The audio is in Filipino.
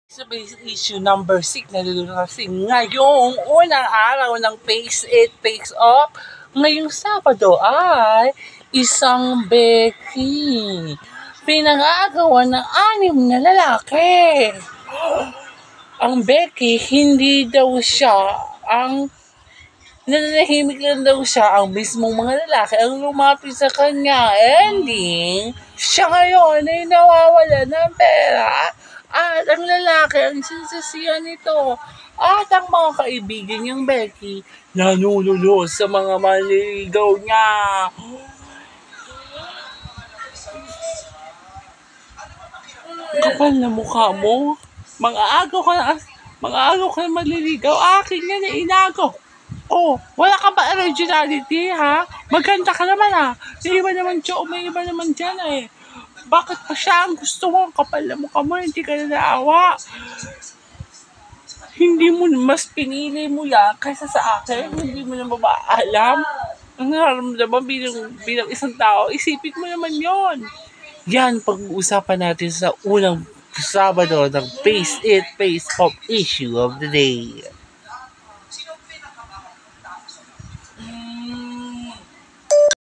Sa issue number 6 na kasi ngayong unang araw ng Face It, Face Off, ngayong Sabado ay isang Becky. Pinangagawa ng 6 na lalaki. Ang Becky, hindi daw siya ang nananahimik lang daw siya, ang mismong mga lalaki ang lumapit sa kanya. Ending, siya ngayon ay nawawala ng pera at ang lalaki ang sinisisihan nito. At ang mga kaibigan niyang Becky, nanunulot sa mga manliligaw niya. Kapal na mukha mo. Mga agaw ka na manliligaw. Akin yan na inagaw. Oh, wala ka ba originality, ha? Maganda ka naman, ha? May iba naman dyan, eh. Bakit pa siya ang gusto mo? Kapal na mukha mo, hindi ka na naawa. Hindi mo, mas pinili mo yan kaysa sa akin. Hindi mo na ba alam? Ang nararamdaman bilang isang tao, isipin mo naman yon. Yan, pag-uusapan natin sa unang Sabado ng Face It, Face Off issue of the day.